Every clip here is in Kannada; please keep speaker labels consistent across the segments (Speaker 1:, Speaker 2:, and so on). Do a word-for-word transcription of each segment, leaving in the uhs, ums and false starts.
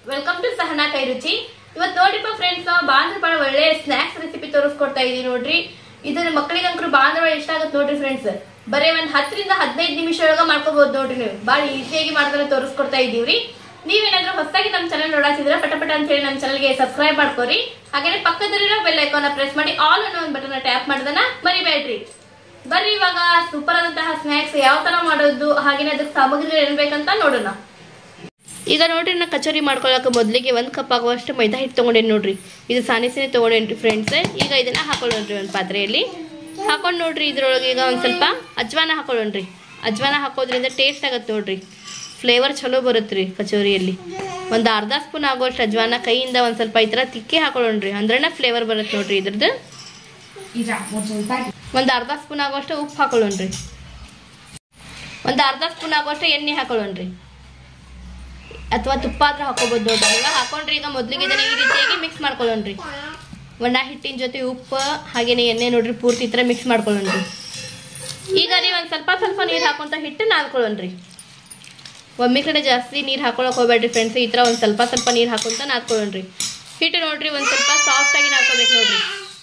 Speaker 1: ವೆಲ್ಕಮ್ ಟು ಸಹನಾ ಕೈ ರುಚಿ. ಇವತ್ತು ನೋಡ್ರಿಪ್ಪ ಫ್ರೆಂಡ್ಸ್, ನಾವು ಬಾಂದ್ರ ಬಾಳ ಒಳ್ಳೆ ಸ್ನಾಕ್ಸ್ ರೆಸಿಪಿ ತೋರಿಸ್ಕೊಡ್ತಾ ಇದೀವಿ ನೋಡ್ರಿ. ಇದನ್ನ ಮಕ್ಕಳಿಗಂಕರು ಬಾಂದ್ರ ಬಾಳ ಇಷ್ಟ ಆಗುತ್ತೆ ನೋಡ್ರಿ ಫ್ರೆಂಡ್ಸ್. ಬರೀ ಒಂದ್ ಹತ್ತರಿಂದ ಹದಿನೈದು ನಿಮಿಷ ಒಳಗ ಮಾಡ್ಕೋಬಹುದು ನೋಡ್ರಿ. ನೀವು ಬಾಳ ಈಸಿಯಾಗಿ ಮಾಡಿದ್ರೆ ತೋರಿಸ್ಕೊಡ್ತಾ ಇದೀವ್ರಿ. ನೀವೇನಾದ್ರೂ ಹೊಸದಾಗಿ ನಮ್ಮ ಚಾನಲ್ ನೋಡಾತಿದ್ರೆ ಪಟಪಟ ಅಂತ ಹೇಳಿ ನಮ್ಮ ಚಾನಲ್ಗೆ ಸಬ್ಸ್ಕ್ರೈಬ್ ಮಾಡ್ಕೋರಿ. ಹಾಗೆ ಪಕ್ಕದಲ್ಲಿರೋ ಬೆಲ್ ಐಕಾನ್ ಪ್ರೆಸ್ ಮಾಡಿ ಆಲ್ ಅನ್ನೋ ಒಂದು ಬಟನ್ ಟ್ಯಾಪ್ ಮಾಡಿದನ ಮರಿಬೇಡ್ರಿ. ಬರ್ರಿ ಇವಾಗ ಸೂಪರ್ ಆದಂತಹ ಸ್ನಾಕ್ಸ್ ಯಾವ ತರ ಮಾಡೋದು ಹಾಗೆ ಅದಕ್ಕೆ ಸಾಮಗ್ರಿಗಳು ಏನ್ ಬೇಕಂತ ನೋಡೋಣ. ಈಗ ನೋಡ್ರಿ, ನಾ ಕಚೋರಿ ಮಾಡ್ಕೊಳಕ ಮೊದಲಿಗೆ ಒಂದು ಕಪ್ ಆಗುವಷ್ಟು ಮೈದಾ ಹಿಟ್ಟು ತೊಗೊಂಡೇನಿ ನೋಡ್ರಿ. ಇದು ಸಾನಿಸಿನೇ ತೊಗೊಂಡೇನ್ರಿ ಫ್ರೆಂಡ್ಸ್. ಈಗ ಇದನ್ನ ಹಾಕೊಳ್ಳೋಣ್ರಿ ಒಂದು ಪಾತ್ರೆಯಲ್ಲಿ. ಹಾಕೊಂಡು ನೋಡ್ರಿ, ಇದ್ರೊಳಗೆ ಈಗ ಒಂದು ಸ್ವಲ್ಪ ಅಜ್ವಾನ ಹಾಕೊಳ್ಳೋಣ್ರಿ. ಅಜ್ವಾನ ಹಾಕೋದ್ರಿಂದ ಟೇಸ್ಟ್ ಆಗತ್ತೆ ನೋಡ್ರಿ, ಫ್ಲೇವರ್ ಚಲೋ ಬರುತ್ತೆ ರೀ ಕಚೋರಿಯಲ್ಲಿ. ಒಂದು ಅರ್ಧ ಸ್ಪೂನ್ ಆಗುವಷ್ಟು ಅಜ್ವಾನ ಕೈಯಿಂದ ಒಂದು ಸ್ವಲ್ಪ ಈ ಥರ ತಿಕ್ಕಿ ಹಾಕೊಳ್ಳೋಣ್ರಿ, ಅಂದ್ರನ ಫ್ಲೇವರ್ ಬರುತ್ತೆ ನೋಡ್ರಿ ಇದ್ರದ್ದು. ಒಂದು ಅರ್ಧ ಸ್ಪೂನ್ ಆಗುವಷ್ಟು ಉಪ್ಪು ಹಾಕೊಳ್ಳೋಣ್ರಿ. ಒಂದು ಅರ್ಧ ಸ್ಪೂನ್ ಆಗುವಷ್ಟು ಎಣ್ಣೆ ಹಾಕೊಳ್ಳೋಣ್ರಿ, ಅಥವಾ ತುಪ್ಪ ಆದ್ರೂ ಹಾಕೋಬಹುದು ನೋಡ್ರಿ. ಈಗ ಹಾಕೊಂಡ್ರಿ ಈಗ ಮೊದಲಿಗೆ ಇದನ್ನ ಈ ರೀತಿಯಾಗಿ ಮಿಕ್ಸ್ ಮಾಡ್ಕೊಳ್ಳೋಣ್ರಿ. ಒಣ ಹಿಟ್ಟಿನ ಜೊತೆ ಉಪ್ಪು ಹಾಗೇನೆ ಎಣ್ಣೆ ನೋಡ್ರಿ ಪೂರ್ತಿ ಈ ಥರ ಮಿಕ್ಸ್ ಮಾಡ್ಕೊಳ್ಳೋಣ್ರಿ. ಈಗ ರೀ ಒಂದು ಸ್ವಲ್ಪ ಸ್ವಲ್ಪ ನೀರು ಹಾಕೊಂತ ಹಿಟ್ಟು ನಾದ್ಕೊಳ್ಳೋಣ್ರಿ. ಒಮ್ಮೆ ಕಡೆ ಜಾಸ್ತಿ ನೀರು ಹಾಕೊಳಕ್ ಹೋಗ್ಬೇಡ್ರಿ ಫ್ರೆಂಡ್ಸ್. ಈ ಥರ ಒಂದು ಸ್ವಲ್ಪ ಸ್ವಲ್ಪ ನೀರು ಹಾಕೊಂತ ನಾದ್ಕೊಳ್ಳೋಣ್ರಿ. ಹಿಟ್ಟು ನೋಡ್ರಿ ಒಂದು ಸ್ವಲ್ಪ ಸಾಫ್ಟ್ ಆಗಿ ನಾದ್ಕೋಬೇಕು ನೋಡ್ರಿ,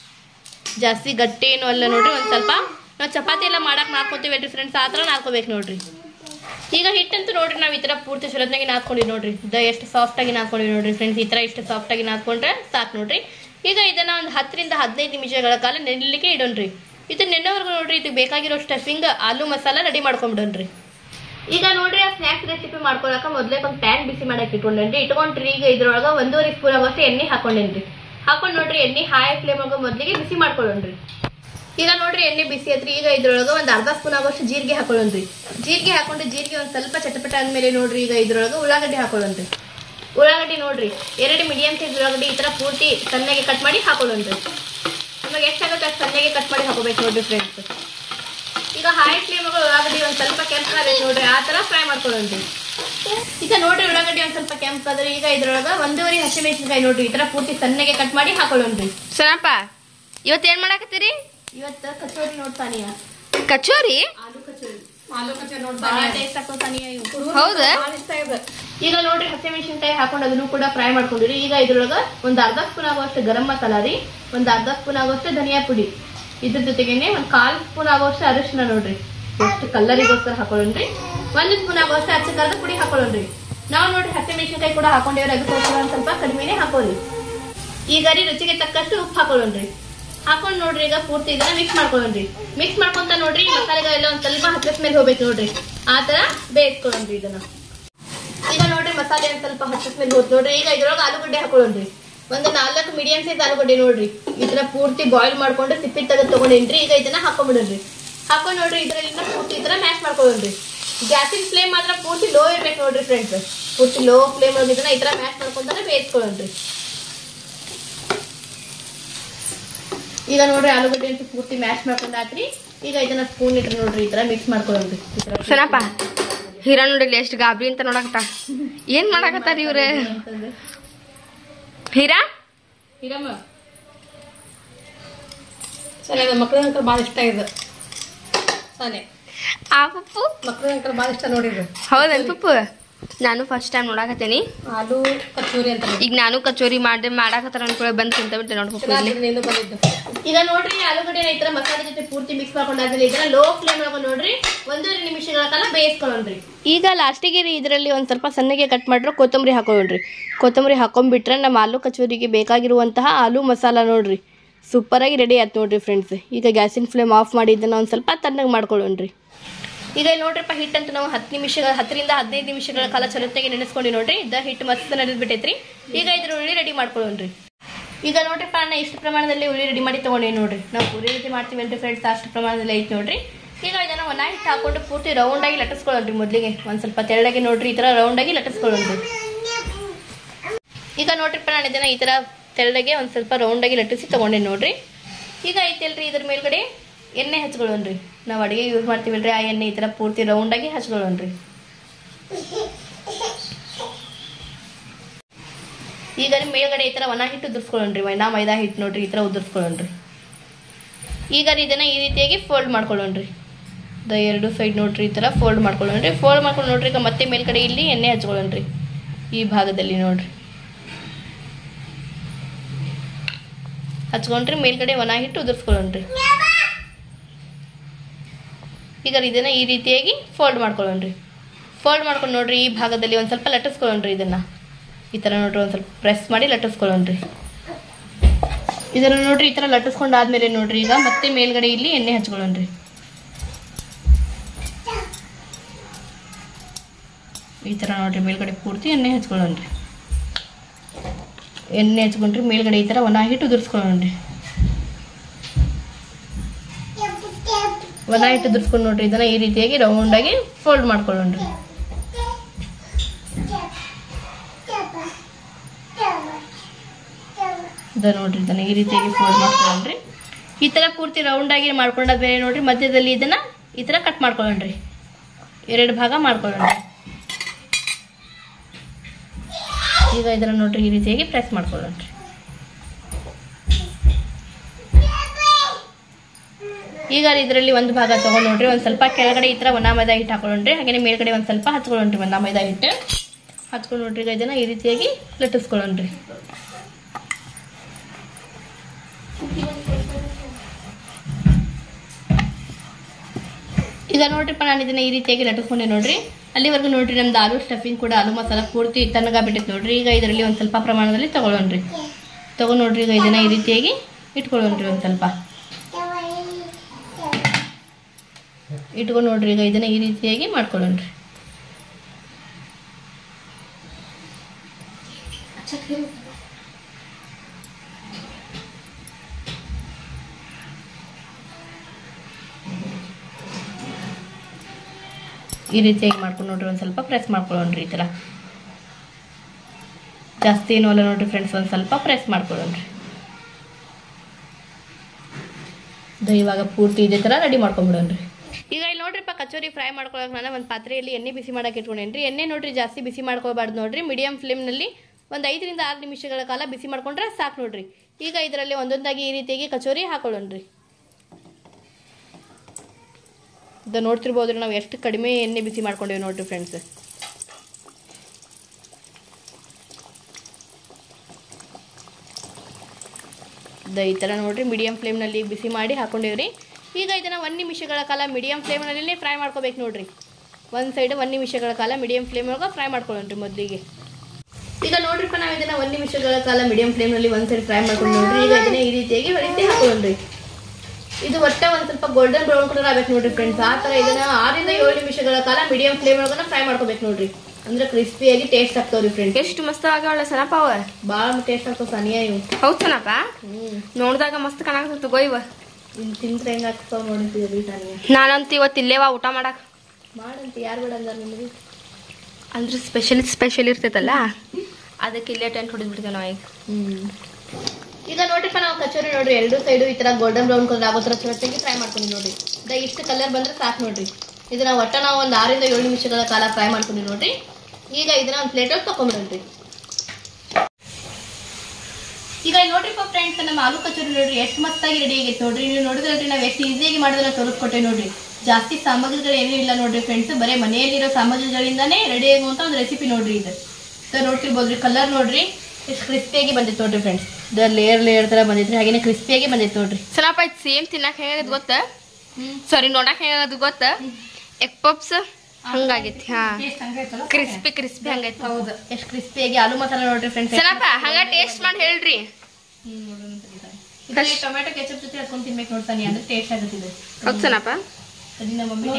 Speaker 1: ಜಾಸ್ತಿ ಗಟ್ಟಿ ಏನು ಅಲ್ಲ ನೋಡ್ರಿ. ಒಂದು ಸ್ವಲ್ಪ ನಾವು ಚಪಾತಿ ಎಲ್ಲ ಮಾಡಕ್ ನಾದ್ಕೊತೀವಿ ಫ್ರೆಂಡ್ಸ್, ಆ ಥರ ನಾದ್ಕೋಬೇಕು ನೋಡ್ರಿ. ಈಗ ಹಿಟ್ಟಂತೂ ನೋಡ್ರಿ ನಾವು ಈ ಥರ ಪೂರ್ತಿ ಚಲೋತ್ನಾಗಿ ನಾದ್ಕೊಂಡಿವಿ ನೋಡ್ರಿ. ದ ಎಷ್ಟು ಸಾಫ್ಟ್ ಆಗಿ ನಾದ್ಕೊಂಡಿವಿ ನೋಡ್ರಿ ಫ್ರೆಂಡ್ಸ್. ಈ ಥರ ಎಷ್ಟು ಸಾಫ್ಟ್ ಆಗಿ ನಾದ್ಕೊಂಡ್ರೆ ಸಾಕು ನೋಡ್ರಿ. ಈಗ ಇದನ್ನ ಒಂದು ಹತ್ತರಿಂದ ಹದಿನೈದು ನಿಮಿಷಗಳ ಕಾಲ ನೆನೆಲಿಕ್ಕೆ ಇಡೋಣ್ರಿ. ಇದು ನೆನೆವರೆಗೂ ನೋಡ್ರಿ ಇದು ಬೇಕಾಗಿರೋ ಸ್ಟಫಿಂಗ್ ಆಲೂ ಮಸಾಲ ರೆಡಿ ಮಾಡ್ಕೊಂಡ್ಬಿಡೋಣ್ರಿ. ಈಗ ನೋಡ್ರಿ ಆ ಸ್ನಾಕ್ಸ್ ರೆಸಿಪಿ ಮಾಡ್ಕೊಳಕ ಮೊದಲೇ ಒಂದು ಪ್ಯಾನ್ ಬಿಸಿ ಮಾಡಕ್ ಇಟ್ಕೊಂಡೇನ್ರಿ. ಇಟ್ಕೊಂಡ್ರಿ ಈಗ ಇದ್ರೊಳಗ ಒಂದೂವರೆ ಸ್ಪೂನ್ ಆಗೋಷ್ಟು ಎಣ್ಣೆ ಹಾಕೊಂಡೇನ್ರಿ. ಹಾಕೊಂಡ್ ನೋಡ್ರಿ ಎಣ್ಣೆ ಹೈ ಫ್ಲೇಮ್ ಒಳಗ ಮೊದಲಿಗೆ ಬಿಸಿ ಮಾಡ್ಕೊಳ್ಳೋಣ್ರಿ. ಈಗ ನೋಡ್ರಿ ಎಣ್ಣೆ ಬಿಸಿ ಐತ್ರಿ. ಈಗ ಇದ್ರೊಳಗ ಒಂದ್ ಅರ್ಧ ಸ್ಪೂನ್ ಆಗೋಷ್ಟು ಜೀರಿಗೆ ಹಾಕೊಳ್ಳೋಣ್ರಿ. ಜೀರಿಗೆ ಹಾಕೊಂಡು ಜೀರಿಗೆ ಒಂದ್ ಸ್ವಲ್ಪ ಚಟಪಟ ಅಂದ್ಮೇಲೆ ನೋಡ್ರಿ ಈಗ ಇದ್ರೊಳಗ ಉಳ್ಳಾಗಡ್ಡಿ ಹಾಕೊಳ್ಳೋಣ್ರಿ. ಉಳ್ಳಾಗಡ್ಡಿ ನೋಡ್ರಿ ಎರಡು ಮೀಡಿಯಂ ಸೈಜ್ ಉಳ್ಳಾಗಡ್ಡಿ ಈ ತರ ಪೂರ್ತಿ ಸಣ್ಣಗೆ ಕಟ್ ಮಾಡಿ ಹಾಕೊಳ್ಳೋಣ್ರಿ. ನಿಮಗೆ ಎಷ್ಟಾಗುತ್ತೆ ಅಷ್ಟು ಸಣ್ಣಗೆ ಕಟ್ ಮಾಡಿ ಹಾಕೋಬೇಕು ನೋಡ್ರಿ ಫ್ರೆಂಡ್ಸ್. ಈಗ ಹೈ ಫ್ಲೇಮ್ ಒಳಗ ಉಳ್ಳಾಗಡ್ಡಿ ಒಂದ್ ಸ್ವಲ್ಪ ಕೆಂಪಾಗಬೇಕು ನೋಡ್ರಿ, ಆ ತರ ಫ್ರೈ ಮಾಡ್ಕೊಳ್ಳೋಣ್ರಿ. ಈಗ ನೋಡ್ರಿ ಉಳ್ಳಾಗಡ್ಡಿ ಒಂದ್ ಸ್ವಲ್ಪ ಕೆಂಪಾದ್ರೆ ಈಗ ಇದ್ರೊಳಗ ಒಂದೂವರೆ ಹಸಿಮೆಣಸಿನಕಾಯಿ ನೋಡ್ರಿ ಈ ತರ ಪೂರ್ತಿ ಸಣ್ಣಗೆ ಕಟ್ ಮಾಡಿ ಹಾಕೊಳ್ಳೋಣ್ರಿ.
Speaker 2: ಸನಪ್ಪ ಇವತ್ತೇನ್ ಮಾಡಾಕತ್ತೀರಿ?
Speaker 1: ಇವತ್ತ ಕಚೋರಿ ನೋಡ್ತಾನಿಯ.
Speaker 2: ಕಚೋರಿ?
Speaker 1: ಆಲೂ ಕಚೋರಿ. ಆಲೂ ಕಚೋರಿ ನೋಡ್ತಾನೆ ಟೇಸ್ಟ್ ಹಾಕೋತಾನಿಯ.
Speaker 2: ಹೌದಾ?
Speaker 1: ಈಗ ನೋಡ್ರಿ ಹಸಿಮೆಣಸಿನಕಾಯಿ ಹಾಕೊಂಡು ಅದನ್ನು ಕೂಡ ಫ್ರೈ ಮಾಡ್ಕೊಂಡಿರಿ. ಈಗ ಇದ್ರೊಳಗ ಒಂದ್ ಅರ್ಧ ಸ್ಪೂನ್ ಆಗುವಷ್ಟು ಗರಂ ಮಸಾಲ ರೀ, ಒಂದ್ ಅರ್ಧ ಸ್ಪೂನ್ ಆಗುವಷ್ಟು ಧನಿಯಾ ಪುಡಿ, ಇದ್ರ ಜೊತೆಗೇನೆ ಒಂದ್ ಕಾಲ್ ಸ್ಪೂನ್ ಆಗುವಷ್ಟು ಅರಿಶಿನ ನೋಡ್ರಿ ಎಷ್ಟು ಕಲ್ಲರಿಗೋಸ್ಕರ ಹಾಕೊಳ್ಳೋಣ್ರಿ. ಒಂದು ಸ್ಪೂನ್ ಆಗುವಷ್ಟು ಅಚ್ಚ ಖಾರದ ಪುಡಿ ಹಾಕೊಳ್ಳೋಣ್ರಿ. ನಾವು ನೋಡ್ರಿ ಹಸಿಮೆಣಸಿನಕಾಯಿ ಕೂಡ ಹಾಕೊಂಡೇವ್ರಿ, ಅದಕ್ಕೋಸ್ಕರ ಒಂದ್ ಸ್ವಲ್ಪ ಕಡಿಮೆನೆ ಹಾಕೋರಿ. ಈಗ ರೀ ರುಚಿಗೆ ತಕ್ಕಷ್ಟು ಉಪ್ಪು ಹಾಕೊಳ್ಳೋಣ್ರಿ. ಹಾಕೊಂಡ್ ನೋಡ್ರಿ ಈಗ ಪೂರ್ತಿ ಇದನ್ನ ಮಿಕ್ಸ್ ಮಾಡ್ಕೊಳ್ಳೋಣ್ರಿ. ಮಿಕ್ಸ್ ಮಾಡ್ಕೊಂತ ನೋಡ್ರಿ ಮಸಾಲೆಗಳೆಲ್ಲ ಒಂದ್ ಸ್ವಲ್ಪ ಹತ್ತದ ಮೇಲೆ ಹೋಗ್ಬೇಕು ನೋಡ್ರಿ, ಆ ತರ ಬೇಯಿಸ್ಕೊಳ್ಳೋಣ್ರಿ ಇದನ್ನ. ಈಗ ನೋಡ್ರಿ ಮಸಾಲೆ ಒಂದ್ ಸ್ವಲ್ಪ ಹತ್ತದ ಮೇಲೆ ಹೋದ್ ನೋಡ್ರಿ. ಈಗ ಇದ್ರೊಳಗೆ ಆಲೂಗಡ್ಡೆ ಹಾಕೊಳ್ಳೋಣ್ರಿ. ಒಂದು ನಾಲ್ಕು ಮೀಡಿಯಂ ಸೈಜ್ ಆಲೂಗಡ್ಡೆ ನೋಡ್ರಿ ಇದನ್ನ ಪೂರ್ತಿ ಬಾಯ್ಲ್ ಮಾಡ್ಕೊಂಡು ಸಿಪ್ಪಿ ತೆಗೆದು ತಗೊಂಡೇನ್ರಿ. ಈಗ ಇದನ್ನ ಹಾಕೊಂಡ್ಬಿಡೋಣ್ರಿ. ಹಾಕೊಂಡ್ ನೋಡ್ರಿ ಇದ್ರಲ್ಲಿಂದ ಪೂರ್ತಿ ಈ ತರ ಮ್ಯಾಶ್ ಮಾಡ್ಕೊಳ್ಳೋಣ್ರಿ. ಗ್ಯಾಸಿನ ಫ್ಲೇಮ್ ಮಾತ್ರ ಪೂರ್ತಿ ಲೋ ಇರ್ಬೇಕು ನೋಡ್ರಿ ಫ್ರೆಂಡ್ಸ್. ಪೂರ್ತಿ ಲೋ ಫ್ಲೇಮ್ ಒಳಗೆ ಇದನ್ನ ಈ ತರ ಮ್ಯಾಶ್ ಮಾಡ್ಕೊಂತಾನೆ ಬೇಯಿಸ್ಕೊಳ್ಳೋಣ್ರಿ. ಈಗ ನೋಡ್ರಿ ಆಲೂಗಡ್ಡೆ ಅಂತ ಪೂರ್ತಿ ಮ್ಯಾಶ್ ಮಾಡ್ಕೊಂಡಾತ್ರಿ. ಈಗ ಇದನ್ನ ಸ್ಪೂನ್ ಇಟ್ರೆ ನೋಡ್ರಿ ಈ ತರ ಮಿಕ್ಸ್ ಮಾಡ್ಕೊಳ್ಳೋಣ್ರಿ.
Speaker 2: ಸನಪ್ಪ ಹೀರಾ ನೋಡಿಲ್ಲ ಎಷ್ಟು ಗಾಬರಿ ಅಂತ ನೋಡಕತ್ತ. ಏನ್ ಮಾಡಾಕತ್ತಾರ ಇವ್ರೆ? ಹೀರಾ
Speaker 1: ಹೀರಮ್ಮ ಸರಿ, ಅದು ಮಕ್ಳಿಗೆ ಭಾಳ ಇಷ್ಟ ಇದೆ. ಸರಿ
Speaker 2: ಆ ಪಪ್ಪು
Speaker 1: ಮಕ್ಳಿಗೆ ಭಾಳ ಇಷ್ಟ ನೋಡಿದ್ರು.
Speaker 2: ಹೌದನ್ ಪಪ್ಪು? ನಾನು ಫಸ್ಟ್ ಟೈಮ್ ನೋಡಾಕತ್ತೇನಿ
Speaker 1: ಆಲೂ ಕಚೋರಿ ಅಂತ.
Speaker 2: ಈಗ ನಾನು ಕಚೋರಿ ಮಾಡಿ ಮಾಡಾಕತ್ತಾರ ಅನ್ಕೊಳ್ಳಿ ಬಂದು ತಿಂತ ಬಿಟ್ಟೆ ನೋಡ್ಬೇಕು.
Speaker 1: ಈಗ ನೋಡ್ರಿ ಆಲೂಗಡ್ಡೆ ಈ ತರ ಮಸಾಲೆ ಜೊತೆ ಪೂರ್ತಿ ಮಿಕ್ಸ್ ಮಾಡ್ಕೊಂಡಾದ್ಮೇಲೆ ಇದನ್ನ ಲೋ ಫ್ಲೇಮ್ ಒಳಗೆ ನೋಡ್ರಿ ಒಂದೂವರೆ ನಿಮಿಷಗಳ ಕಾಲ ಬೇಯಿಸ್ಕೊಳ್ಳೋಣ್ರಿ. ಈಗ ಲಾಸ್ಟಿಗೆ ರೀ ಇದರಲ್ಲಿ ಒಂದ್ ಸ್ವಲ್ಪ ಸಣ್ಣಗೆ ಕಟ್ ಮಾಡಿರೋ ಕೊತ್ತಂಬರಿ ಹಾಕೊಳ್ಳೋಣ್ರಿ. ಕೊತ್ತಂಬರಿ ಹಾಕೊಂಡ್ಬಿಟ್ರೆ ನಮ್ಮ ಆಲೂ ಕಚೋರಿಗೆ ಬೇಕಾಗಿರುವಂತಹ ಆಲೂ ಮಸಾಲ ನೋಡ್ರಿ ಸೂಪರ್ ಆಗಿ ರೆಡಿ ಆಯ್ತು ನೋಡ್ರಿ ಫ್ರೆಂಡ್ಸ್. ಈಗ ಗ್ಯಾಸಿನ ಫ್ಲೇಮ್ ಆಫ್ ಮಾಡಿ ಇದನ್ನ ಒಂದ್ ಸ್ವಲ್ಪ ತಣ್ಣಗೆ ಮಾಡ್ಕೊಳ್ಳೋಣ್ರಿ. ಈಗ ನೋಡ್ರಿಪ್ಪ ಹಿಟ್ಟಂತೂ ನಾವು ಹತ್ತು ನಿಮಿಷಗಳ ಹತ್ತರಿಂದ ಹದಿನೈದು ನಿಮಿಷಗಳ ಕಾಲ ಚಲೋತ್ತಾಗಿ ನೆನೆಸ್ಕೊಂಡು ನೋಡ್ರಿ ಇದ ಹಿಟ್ಟು ಮಸ್ತ್ ನಡೆದ್ ಬಿಟ್ಟೈತ್ರಿ. ಈಗ ಇದ್ರ ಉಳ್ಳಿ ರೆಡಿ ಮಾಡ್ಕೊಳ್ಳೋಣ್ರಿ. ಈಗ ನೋಡ್ರಿಪ್ಪ ನಾನು ಇಷ್ಟು ಪ್ರಮಾಣದಲ್ಲಿ ಉಳ್ಳಿ ರೆಡಿ ಮಾಡಿ ತಗೊಂಡೇವಿ ನೋಡ್ರಿ. ನಾವು ಪೂರಿ ರೀತಿ ಮಾಡ್ತೀವಿ ಅಲ್ರಿ ಫ್ರೆಂಡ್ಸ್, ಅಷ್ಟು ಪ್ರಮಾಣದಲ್ಲಿ ಐತಿ ನೋಡ್ರಿ. ಈಗ ಇದನ್ನ ಒಣ ಹಿಟ್ಟು ಹಾಕೊಂಡು ಪೂರ್ತಿ ರೌಂಡ್ ಆಗಿ ಲಟ್ಟಿಸ್ಕೊಳ್ಳೋಣ್ರಿ. ಮೊದಲಿಗೆ ಒಂದ್ ಸ್ವಲ್ಪ ತೆಳ್ಳಗೆ ನೋಡ್ರಿ ಈ ತರ ರೌಂಡ್ ಆಗಿ ಲಟ್ಟಿಸ್ಕೊಳ್ಳೋಣ್ರಿ. ಈಗ ನೋಡ್ರಿಪ್ಪ ನಾನು ಇದನ್ನ ಈ ತರ ತೆಳ್ಳಗೆ ಒಂದ್ ಸ್ವಲ್ಪ ರೌಂಡ್ ಆಗಿ ಲಟ್ಟಿಸಿ ತಗೊಂಡೇನಿ ನೋಡ್ರಿ. ಈಗ ಐತಿಲ್ರಿ ಇದ್ರ ಮೇಲ್ಗಡೆ ಎಣ್ಣೆ ಹಚ್ಕೊಳ್ಳೋಣ್ರಿ. ನಾವು ಅಡಿಗೆ ಯೂಸ್ ಮಾಡ್ತೀವಲ್ರಿ ಆ ಎಣ್ಣೆ ಈ ತರ ಪೂರ್ತಿ ರೌಂಡ್ ಆಗಿ ಹಚ್ಕೊಳ್ಳೋಣ್ರಿ. ಈಗ ಮೇಲ್ಗಡೆ ಈ ತರ ಒಣ ಹಿಟ್ಟು ಉದುರ್ಸ್ಕೊಳ್ಳೋಣ್ರಿ. ಒಣ ಮೈದಾ ಹಿಟ್ಟು ನೋಡ್ರಿ ಈ ತರ ಉದುರ್ಸ್ಕೊಳ್ಳೋಣ್ರಿ. ಈಗ ಇದನ್ನ ಈ ರೀತಿಯಾಗಿ ಫೋಲ್ಡ್ ಮಾಡ್ಕೊಳ್ಳೋಣ್ರಿ. ದ ಎರಡು ಸೈಡ್ ನೋಡ್ರಿ ಈ ತರ ಫೋಲ್ಡ್ ಮಾಡ್ಕೊಳ್ಳೋಣ್ರಿ. ಫೋಲ್ಡ್ ಮಾಡ್ಕೊಂಡು ನೋಡ್ರಿ ಈಗ ಮತ್ತೆ ಮೇಲ್ಗಡೆ ಇಲ್ಲಿ ಎಣ್ಣೆ ಹಚ್ಕೊಳ್ಳೋಣ್ರಿ ಈ ಭಾಗದಲ್ಲಿ ನೋಡ್ರಿ. ಹಚ್ಕೊಂಡ್ರಿ ಮೇಲ್ಗಡೆ ಒಣ ಹಿಟ್ಟು ಉದುರಿಸ್ಕೊಳ್ಳೋಣ್ರಿ. ಈಗ ಇದನ್ನ ಈ ರೀತಿಯಾಗಿ ಫೋಲ್ಡ್ ಮಾಡ್ಕೊಳ್ಳೋಣ್ರಿ. ಫೋಲ್ಡ್ ಮಾಡ್ಕೊಂಡು ನೋಡ್ರಿ ಈ ಭಾಗದಲ್ಲಿ ಒಂದು ಸ್ವಲ್ಪ ಲಟ್ಟಿಸ್ಕೊಳ್ಳೋಣ್ರಿ. ಇದನ್ನ ಈ ಥರ ನೋಡ್ರಿ ಒಂದು ಸ್ವಲ್ಪ ಪ್ರೆಸ್ ಮಾಡಿ ಲಟ್ಟಿಸ್ಕೊಳ್ಳೋಣ್ರಿ. ಇದನ್ನು ನೋಡ್ರಿ ಈ ಥರ ಲಟ್ಟಿಸ್ಕೊಂಡಾದ್ಮೇಲೆ ನೋಡ್ರಿ ಈಗ ಮತ್ತೆ ಮೇಲ್ಗಡೆ ಇಲ್ಲಿ ಎಣ್ಣೆ ಹಚ್ಕೊಳ್ಳೋಣ್ರಿ. ಈ ಥರ ನೋಡ್ರಿ ಮೇಲ್ಗಡೆ ಪೂರ್ತಿ ಎಣ್ಣೆ ಹಚ್ಕೊಳ್ಳೋಣ್ರಿ. ಎಣ್ಣೆ ಹಚ್ಕೊಂಡ್ರಿ ಮೇಲ್ಗಡೆ ಈ ಥರ ಒಣ ಹಿಟ್ಟು ಉದುರಿಸ್ಕೊಳ್ಳೋಣ್ರಿ. ಒಣ ಹಿಟ್ಟು ಉದುರಿಸ್ಕೊಂಡು ನೋಡ್ರಿ ಇದನ್ನ ಈ ರೀತಿಯಾಗಿ ರೌಂಡಾಗಿ ಫೋಲ್ಡ್ ಮಾಡ್ಕೊಳ್ಳೋಣ್ರಿ. ಇದ ನೋಡ್ರಿ ಇದನ್ನ ಈ ರೀತಿಯಾಗಿ ಫೋಲ್ಡ್ ಮಾಡ್ಕೊಳ್ಳೋಣ್ರಿ. ಈ ಥರ ಪೂರ್ತಿ ರೌಂಡಾಗಿ ಮಾಡ್ಕೊಂಡಾದ್ಮೇಲೆ ನೋಡ್ರಿ ಮಧ್ಯದಲ್ಲಿ ಇದನ್ನ ಈ ಥರ ಕಟ್ ಮಾಡ್ಕೊಳ್ಳೋಣ್ರಿ. ಎರಡು ಭಾಗ ಮಾಡ್ಕೊಳ್ಳೋಣ್ರಿ. ಈಗ ಇದನ್ನ ನೋಡ್ರಿ ಈ ರೀತಿಯಾಗಿ ಪ್ರೆಸ್ ಮಾಡ್ಕೊಳ್ಳೋಣ್ರಿ. ಈಗ ಇದರಲ್ಲಿ ಒಂದು ಭಾಗ ತಗೊಂಡು ನೋಡ್ರಿ ಒಂದು ಸ್ವಲ್ಪ ಕೆಳಗಡೆ ಈ ಥರ ಒಣ ಮೈದಾ ಹಿಟ್ಟು ಹಾಕೊಳ್ಳೋಣ್ರಿ. ಹಾಗೆ ಮೇಲ್ಗಡೆ ಒಂದು ಸ್ವಲ್ಪ ಹಚ್ಕೊಳ್ಳೋಣ್ರಿ ಒಣ ಮೈದಾ ಹಿಟ್ಟು ಹಚ್ಕೊಂಡು ನೋಡ್ರಿ ಈಗ ಇದನ್ನ ಈ ರೀತಿಯಾಗಿ ಲಟ್ಟಿಸ್ಕೊಳ್ಳೋಣ್ರಿ. ಈಗ ನೋಡ್ರಿಪ್ಪ ನಾನು ಇದನ್ನ ಈ ರೀತಿಯಾಗಿ ಲಟ್ಟಿಸ್ಕೊಂಡೆ ನೋಡ್ರಿ. ಅಲ್ಲಿವರೆಗೂ ನೋಡ್ರಿ ನಮ್ದು ಆಲೂ ಸ್ಟಫಿಂಗ್ ಕೂಡ ಆಲೂ ಮಸಾಲ ಪೂರ್ತಿ ತಣ್ಣಗಾಗ್ಬಿಟ್ಟೈತೆ ನೋಡ್ರಿ. ಈಗ ಇದರಲ್ಲಿ ಒಂದು ಸ್ವಲ್ಪ ಪ್ರಮಾಣದಲ್ಲಿ ತಗೊಳ್ಳೋಣ್ರಿ. ತಗೊಂಡು ನೋಡ್ರಿ ಈಗ ಇದನ್ನ ಈ ರೀತಿಯಾಗಿ ಇಟ್ಕೊಳ್ಳೋಣ್ರಿ. ಒಂದು ಸ್ವಲ್ಪ ಇಟ್ಕೊಂಡು ನೋಡ್ರಿ ಈಗ ಇದನ್ನ ಈ ರೀತಿಯಾಗಿ ಮಾಡ್ಕೊಳ್ಳೋಣ್ರಿ. ಈ ರೀತಿಯಾಗಿ ಮಾಡ್ಕೊಂಡು ನೋಡ್ರಿ ಒಂದು ಸ್ವಲ್ಪ ಪ್ರೆಸ್ ಮಾಡ್ಕೊಳ್ಳೋಣ್ರಿ. ಈ ಥರ ಜಾಸ್ತಿ ಏನೂ ಅಲ್ಲ ನೋಡ್ರಿ ಫ್ರೆಂಡ್ಸ್, ಒಂದು ಸ್ವಲ್ಪ ಪ್ರೆಸ್ ಮಾಡ್ಕೊಳ್ಳೋಣ್ರಿ. ಇವಾಗ ಪೂರ್ತಿ ಇದೇ ಥರ ರೆಡಿ ಮಾಡ್ಕೊಂಡ್ಬಿಡೋಣ್ರಿ. ಈಗ ಇಲ್ಲಿ ನೋಡ್ರಿಪ್ಪ ಕಚೋರಿ ಫ್ರೈ ಮಾಡ್ಕೊಳ್ಳೋಕೆ ನಾನು ಒಂದು ಪಾತ್ರೆಯಲ್ಲಿ ಎಣ್ಣೆ ಬಿಸಿ ಮಾಡೋಕೆ ಇಟ್ಕೊಂಡೇನ್ರಿ. ಎಣ್ಣೆ ನೋಡ್ರಿ ಜಾಸ್ತಿ ಬಿಸಿ ಮಾಡ್ಕೋಬಾರ್ದು ನೋಡ್ರಿ. ಮೀಡಿಯಂ ಫ್ಲೇಮ್ನಲ್ಲಿ ಒಂದು ಐದರಿಂದ ಆರು ನಿಮಿಷಗಳ ಕಾಲ ಬಿಸಿ ಮಾಡ್ಕೊಂಡ್ರೆ ಸಾಕು ನೋಡ್ರಿ. ಈಗ ಇದರಲ್ಲಿ ಒಂದೊಂದಾಗಿ ಈ ರೀತಿಯಾಗಿ ಕಚೋರಿ ಹಾಕೊಳ್ಳೋಣ್ರಿ. ಇದು ನೋಡ್ತಿರ್ಬೋದ್ರಿ ನಾವು ಎಷ್ಟು ಕಡಿಮೆ ಎಣ್ಣೆ ಬಿಸಿ ಮಾಡ್ಕೊಂಡೇವಿ ನೋಡ್ರಿ ಫ್ರೆಂಡ್ಸ್. ಈ ಥರ ನೋಡ್ರಿ ಮೀಡಿಯಂ ಫ್ಲೇಮ್ನಲ್ಲಿ ಬಿಸಿ ಮಾಡಿ ಹಾಕೊಂಡೇವ್ರಿ. ಈಗ ಇದನ್ನು ಒಂದು ನಿಮಿಷಗಳ ಕಾಲ ಮೀಡಿಯಂ ಫ್ಲೇಮ್ನಲ್ಲೇ ಫ್ರೈ ಮಾಡ್ಕೋಬೇಕು ನೋಡ್ರಿ. ಒಂದು ಸೈಡ್ ಒಂದು ನಿಮಿಷಗಳ ಕಾಲ ಮೀಡಿಯಂ ಫ್ಲೇಮ್ ಒಳಗೆ ಫ್ರೈ ಮಾಡ್ಕೊಳ್ಳೋಣ್ರಿ ಮೊದಲಿಗೆ. ಈಗ ನೋಡ್ರಿಪ್ಪ ನಾವು ಇದನ್ನು ಒಂದು ನಿಮಿಷಗಳ ಕಾಲ ಮೀಡಿಯಂ ಫ್ಲೇಮ್ನಲ್ಲಿ ಒಂದು ಸೈಡ್ ಫ್ರೈ ಮಾಡ್ಕೊಂಡು ನೋಡ್ರಿ. ಈಗ ಇದನ್ನ ಈ ರೀತಿಯಾಗಿ ಹೊಡಿಸಿ ಹಾಕೊಳ್ಳೋಣ್ರಿ. ಇದು ಒಟ್ಟೆ ಒಂದು ಸ್ವಲ್ಪ ಗೋಲ್ಡನ್ ಬ್ರೌನ್ ಕಲರ್ ಆಗ್ಬೇಕು ನೋಡ್ರಿ ಫ್ರೆಂಡ್ಸ್. ಆ ಥರ ಇದನ್ನ ಆರಿಂದ ಏಳು ನಿಮಿಷಗಳ ಕಾಲ ಮೀಡಿಯಂ ಫ್ಲೇಮ್ ಒಳಗನ ಫ್ರೈ ಮಾಡ್ಕೋಬೇಕು ನೋಡ್ರಿ. ಅಂದ್ರೆ ಕ್ರಿಸ್ಪಿಯಾಗಿ ಟೇಸ್ಟ್ ಆಗ್ತಾವ್ರಿ ಫ್ರೆಂಡ್ಸ್.
Speaker 2: ಎಷ್ಟು ಮಸ್ತ್ ಆಗವಳ ಸನಪ ಅವ
Speaker 1: ಭಾಳ ಟೇಸ್ಟ್ ಆಗ್ತಾವ ಸನಿಯಾ ಇವು.
Speaker 2: ಹೌದು ಸನಪ
Speaker 1: ಹ್ಮ್
Speaker 2: ನೋಡಿದಾಗ ಮಸ್ತ್ ಕಾಣಾಕತ್ತ ತಗೋ ಇವ.
Speaker 1: ಇನ್ನು ತಿಂದ್ರೆ ಹೆಂಗ ಆಗ್ತಾವ ನೋಡಿದ್ರಿ ಸನಿಯಾ.
Speaker 2: ನಾನಂತ ಇವತ್ತು ಇಲ್ಲೇವಾ ಊಟ ಮಾಡಕ್
Speaker 1: ಮಾಡಂತ ಯಾರು ಬೇಡ ಅಂದಾರ ನಿಮಗೆ.
Speaker 2: ಅಂದ್ರೆ ಸ್ಪೆಷಲ್ ಸ್ಪೆಷಲ್ ಇರ್ತೈತಲ್ಲ ಅದಕ್ಕೆ ಇಲ್ಲೇ ಟೆಂಟ್ ಹೊಡೆದ್ಬಿಡ್ತೇವೆ ನಾವು ಈಗ.
Speaker 1: ಹ್ಮ್ ಈಗ ನೋಡ್ರಿಪ್ಪ ನಾವು ಕಚೋರಿ ನೋಡ್ರಿ ಎರಡು ಸೈಡು ಈ ತರ ಗೋಲ್ಡನ್ ಬ್ರೌನ್ ಕಲರ್ ಆಗೋ ತರ ಚೆನ್ನಾಗಿ ಫ್ರೈ ಮಾಡ್ಕೊಂಡು ನೋಡ್ರಿ. ಇದ ಇಷ್ಟು ಕಲರ್ ಬಂದ್ರೆ ಸಾಕು ನೋಡ್ರಿ. ಇದನ್ನ ಒಟ್ಟ ನಾವು ಒಂದು ಆರಿಂದ ಏಳು ನಿಮಿಷಗಳ ಕಾಲ ಫ್ರೈ ಮಾಡ್ಕೊಂಡು ನೋಡ್ರಿ. ಈಗ ಇದನ್ನ ಒಂದು ಪ್ಲೇಟಲ್ಲಿ ತಕೊಂಡ್ಬಿಡ್ರಿ. ಈಗ ನೋಡ್ರಿಪ್ಪ ಫ್ರೆಂಡ್ಸ್ ನಮ್ಮ ಆಲೂ ಕಚೋರಿ ನೋಡ್ರಿ ಎಷ್ಟು ಮಸ್ತಾಗಿ ರೆಡಿ ಆಗೈತೆ ನೋಡ್ರಿ. ನೀವು ನೋಡಿದ್ರಿ ನಾವು ಎಷ್ಟು ಈಸಿಯಾಗಿ ಮಾಡೋದನ್ನ ತೋರಿಸ್ಕೊಟ್ಟೆ ನೋಡ್ರಿ. ಜಾಸ್ತಿ ಸಾಮಗ್ರಿಗಳು ಏನೂ ಇಲ್ಲ ನೋಡ್ರಿ ಫ್ರೆಂಡ್ಸ್. ಬರೀ ಮನೆಯಲ್ಲಿರೋ ಸಾಮಗ್ರಿಗಳಿಂದಾನೇ ರೆಡಿ ಆಗುವಂತ ಒಂದು ರೆಸಿಪಿ ನೋಡ್ರಿ ಇದು. ನೋಡ್ತಿರ್ಬೋದ್ರಿ ಕಲರ್ ನೋಡ್ರಿ ಎಷ್ಟು ಕ್ರಿಸ್ಪಿಯಾಗಿ ಬಂದಿತ್ತು ನೋಡ್ರಿ ಫ್ರೆಂಡ್ಸ್. ಇದ ಲೇಯರ್ ಲೇಯರ್ ತರ ಬಂದಿದ್ರಿ ಹಾಗೇನೆ ಕ್ರಿಸ್ಪಿಯಾಗಿ ಬಂದಿತ್ತು ನೋಡ್ರಿ.
Speaker 2: ಸನಪ ಇದು ಸೇಮ್ ತಿನ್ನಕ್ ಹೇಗದ್ ಗೊತ್ತ ಸಾರಿ ನೋಡಕ್ ಹೇಗದ್ ಗೊತ್ತ ಎಗ್ ಪಪ್ಸ್ ಹಂಗಾಗೈತಿ. ಹಾ ಕ್ರಿಸ್ಪಿ ಕ್ರಿಸ್ಪಿ ಹಂಗೈತಿ.
Speaker 1: ಹೌದು ಎಷ್ಟು ಕ್ರಿಸ್ಪಿಯಾಗಿ ಆಲೂ ಮಸಾಲ ನೋಡ್ರಿ ಫ್ರೆಂಡ್ಸ್.
Speaker 2: ಸನಪ ಹಂಗ ಟೇಸ್ಟ್ ಮಾಡಿ ಹೇಳ್ರಿ.
Speaker 1: ಟೊಮೆಟೊ ಕೆಚಪ್ ಜೊತೆ ಹಚ್ಕೊಂಡ್ ತಿನ್ಬೇಕು ನೋಡ್ತಾನೆ ಅಂದ್ರೆ ಟೇಸ್ಟ್ ಆಗುತ್ತಿದೆ.
Speaker 2: ಹೌದು ಸನಪ
Speaker 1: ಅದು ನಮ್ಮ ಮಮ್ಮಿ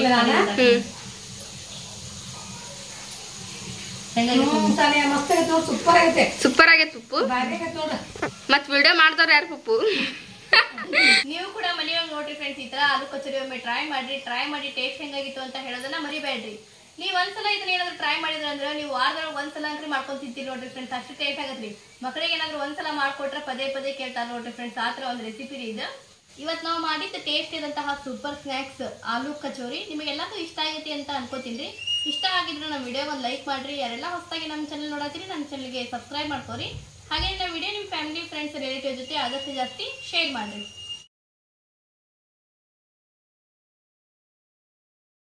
Speaker 2: ಸೂಪರ್ ಆಗೈತೆ ಉಪ್ಪು. ಮತ್ ವಿಡಿಯೋ ಮಾಡ್ದವ್ರ ಯಾರು ಪಪ್ಪು.
Speaker 1: ನೀವು ಕೂಡ ಮನೆಯೊಳಗೆ ನೋಡ್ರಿ ಫ್ರೆಂಡ್ಸ್. ಈ ತರ ಆಲೂ ಕಚೋರಿ ಒಮ್ಮೆ ಟ್ರೈ ಮಾಡ್ರಿ. ಟ್ರೈ ಮಾಡಿ ಟೇಸ್ಟ್ ಹೆಂಗಾಗಿತ್ತು ಅಂತ ಹೇಳೋದನ್ನ ಮರಿಬೇಡ್ರಿ. ನೀವು ಒಂದ್ಸಲ ಇದನ್ನ ಏನಾದ್ರು ಟ್ರೈ ಮಾಡಿದ್ರೆ ಅಂದ್ರೆ ನೀವು ವಾರದೊಳಗೆ ಒಂದ್ಸಲ ಅಂದ್ರೆ ಮಾಡ್ಕೊಂಡ್ ತಿಂತೀರಿ ನೋಡ್ರಿ ಫ್ರೆಂಡ್ಸ್. ಅಷ್ಟು ಟೇಸ್ಟ್ ಆಗತ್ರಿ. ಮಕ್ಕಳಿಗೆ ಏನಾದ್ರು ಒಂದ್ಸಲ ಮಾಡ್ಕೊಟ್ರೆ ಪದೇ ಪದೇ ಕೇಳ್ತಾರೆ ನೋಡ್ರಿ ಫ್ರೆಂಡ್ಸ್. ಆ ತರ ಒಂದು ರೆಸಿಪಿ ಇದು. ಇವತ್ತು ನಾವು ಮಾಡಿದ್ದ ಟೇಸ್ಟ್ ಇದಂತಹ ಸೂಪರ್ ಸ್ನ್ಯಾಕ್ಸ್ ಆಲೂ ಕಚೋರಿ ನಿಮಗೆಲ್ಲದೂ ಇಷ್ಟ ಆಗೈತಿ ಅಂತ ಅನ್ಕೋತೀನಿ. ಇಷ್ಟ ಆಗಿದ್ರೆ ನಮ್ಮ ವಿಡಿಯೋ ಒಂದು ಲೈಕ್ ಮಾಡ್ರಿ. ಯಾರೆಲ್ಲ ಹೊಸದಾಗಿ ನಮ್ಮ ಚಾನಲ್ ನೋಡತ್ತೀರಿ ನಮ್ಮ ಚಾನಲ್ಗೆ ಸಬ್ಸ್ಕ್ರೈಬ್ ಮಾಡ್ಕೋರಿ. ಹಾಗೆ ನಮ್ಮ ವಿಡಿಯೋ ನಿಮ್ಮ ಫ್ಯಾಮಿಲಿ ಫ್ರೆಂಡ್ಸ್ ರಿಲೇಟಿವ್ ಜೊತೆ ಆದಷ್ಟು ಜಾಸ್ತಿ ಶೇರ್ ಮಾಡ್ರಿ.